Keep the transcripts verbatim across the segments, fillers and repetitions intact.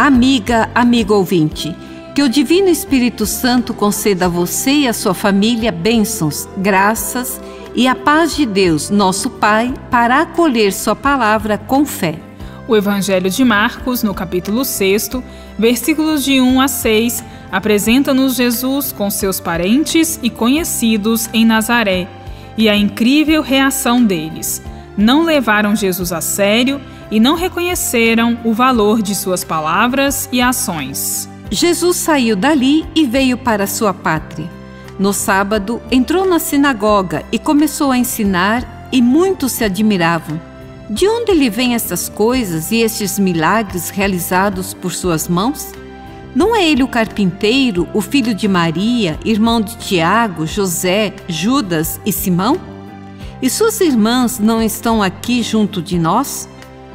Amiga, amigo ouvinte, que o Divino Espírito Santo conceda a você e a sua família bênçãos, graças e a paz de Deus, nosso Pai, para acolher sua palavra com fé. O Evangelho de Marcos, no capítulo seis, versículos de um a seis, apresenta-nos Jesus com seus parentes e conhecidos em Nazaré e a incrível reação deles. Não levaram Jesus a sério e não reconheceram o valor de suas palavras e ações. Jesus saiu dali e veio para sua pátria. No sábado, entrou na sinagoga e começou a ensinar, e muitos se admiravam. De onde lhe vêm essas coisas e estes milagres realizados por suas mãos? Não é ele o carpinteiro, o filho de Maria, irmão de Tiago, José, Judas e Simão? E suas irmãs não estão aqui junto de nós?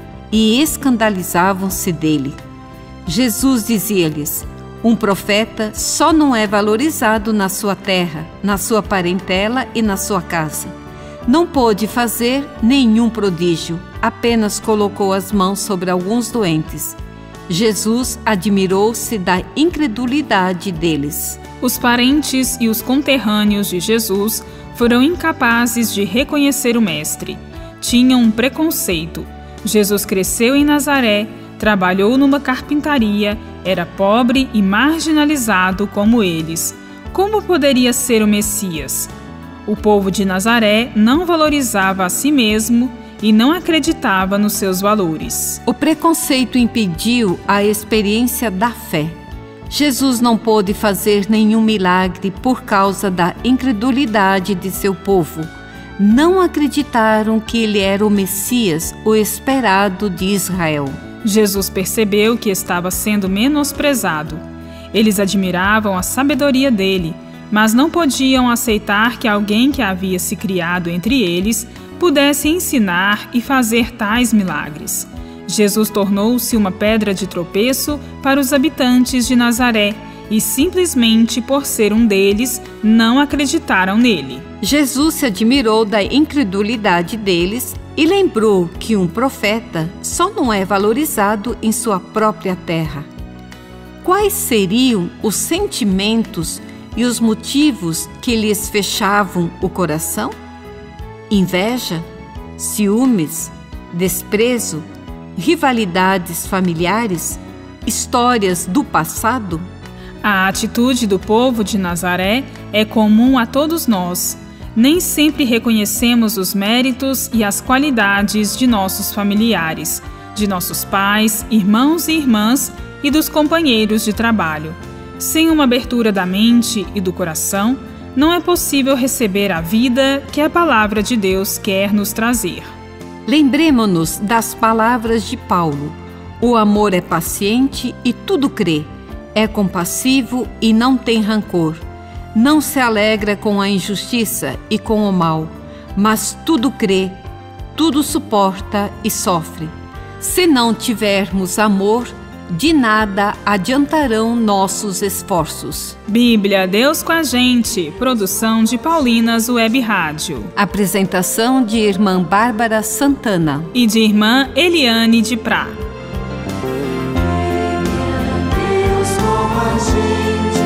E escandalizavam-se dele. Jesus dizia-lhes: um profeta só não é valorizado na sua terra, na sua parentela e na sua casa. Não pôde fazer nenhum prodígio, apenas colocou as mãos sobre alguns doentes. Jesus admirou-se da incredulidade deles. Os parentes e os conterrâneos de Jesus foram incapazes de reconhecer o Mestre. Tinham um preconceito. Jesus cresceu em Nazaré, trabalhou numa carpintaria, era pobre e marginalizado como eles. Como poderia ser o Messias? O povo de Nazaré não valorizava a si mesmo e não acreditava nos seus valores. O preconceito impediu a experiência da fé. Jesus não pôde fazer nenhum milagre por causa da incredulidade de seu povo. Não acreditaram que ele era o Messias, o esperado de Israel. Jesus percebeu que estava sendo menosprezado. Eles admiravam a sabedoria dele, mas não podiam aceitar que alguém que havia se criado entre eles pudesse ensinar e fazer tais milagres. Jesus tornou-se uma pedra de tropeço para os habitantes de Nazaré e, simplesmente por ser um deles, não acreditaram nele. Jesus se admirou da incredulidade deles e lembrou que um profeta só não é valorizado em sua própria terra. Quais seriam os sentimentos e os motivos que lhes fechavam o coração? Inveja, ciúmes, desprezo, rivalidades familiares, histórias do passado? A atitude do povo de Nazaré é comum a todos nós. Nem sempre reconhecemos os méritos e as qualidades de nossos familiares, de nossos pais, irmãos e irmãs e dos companheiros de trabalho. Sem uma abertura da mente e do coração, não é possível receber a vida que a palavra de Deus quer nos trazer. Lembremo-nos das palavras de Paulo: o amor é paciente e tudo crê, é compassivo e não tem rancor, não se alegra com a injustiça e com o mal, mas tudo crê, tudo suporta e sofre. Se não tivermos amor, de nada adiantarão nossos esforços. Bíblia, Deus com a gente. Produção de Paulinas Web Rádio. Apresentação de irmã Bárbara Santana e de irmã Eliane de Prá. Deus com a gente.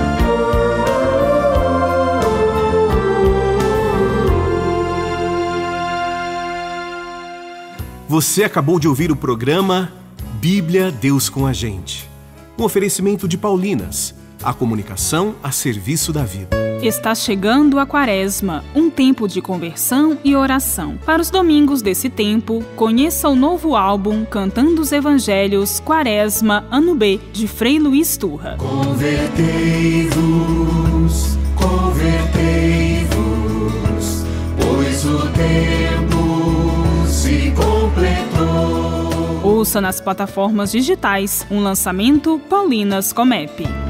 Você acabou de ouvir o programa Bíblia, Deus com a gente. Um oferecimento de Paulinas, a comunicação a serviço da vida. Está chegando a Quaresma, um tempo de conversão e oração. Para os domingos desse tempo, conheça o novo álbum Cantando os Evangelhos Quaresma, Ano B, de Frei Luiz Turra. Convertei-vos, convertei-vos, pois o tempo se completou. Ouça nas plataformas digitais um lançamento Paulinas Comep.